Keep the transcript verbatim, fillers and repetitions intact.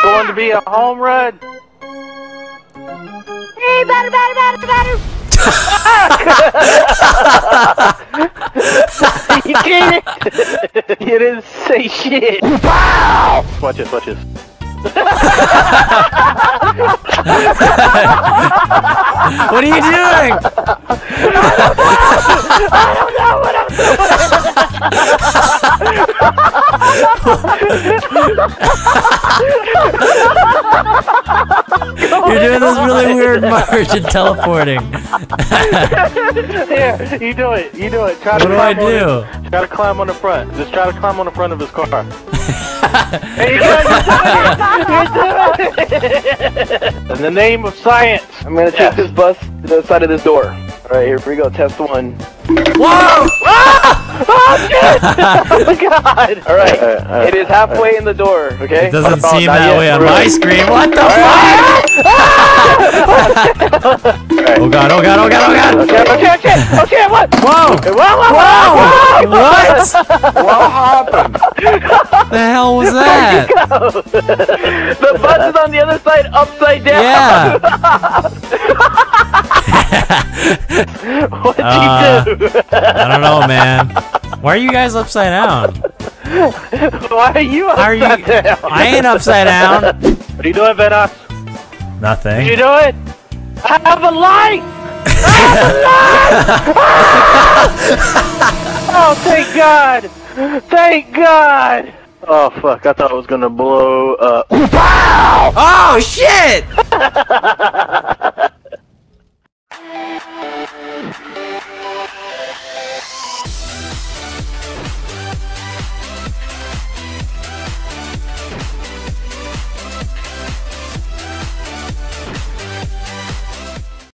going to be a home run. Hey, batter, batter, batter, batter. You cheated! You didn't say shit! Wow! Watch this, watch this. What are you doing? I don't know what I'm You're doing this really weird march and teleporting. Here, you do it, you do it. Try What to do I climb on do? his- Try to climb on the front. Just try to climb on the front of his car. There you go, you're doing it! You're doing it! In the name of science! I'm gonna take Yes. this bus to the side of this door. Alright, here we go, test one. Whoa! Oh shit! Oh my god! Alright, Alright, alright, it is halfway in the door, okay? It doesn't Oh, seem not that yet. way on Really? my screen. What the fuck? Oh god, oh god, oh god, oh god! Okay, okay, okay, okay, what? Whoa! Whoa, whoa, whoa! Whoa! What? What happened? The hell was that? The bus is on the other side, upside down! Yeah! What'd Uh, you do? I don't know, man. Why are you guys upside down? Why are you How are you? upside down? I ain't upside down. What are you doing, Venos? What are Nothing. you doing? I have a light! I have a light! Oh, thank God! Thank God! Oh, fuck, I thought it was gonna blow up. Oh shit!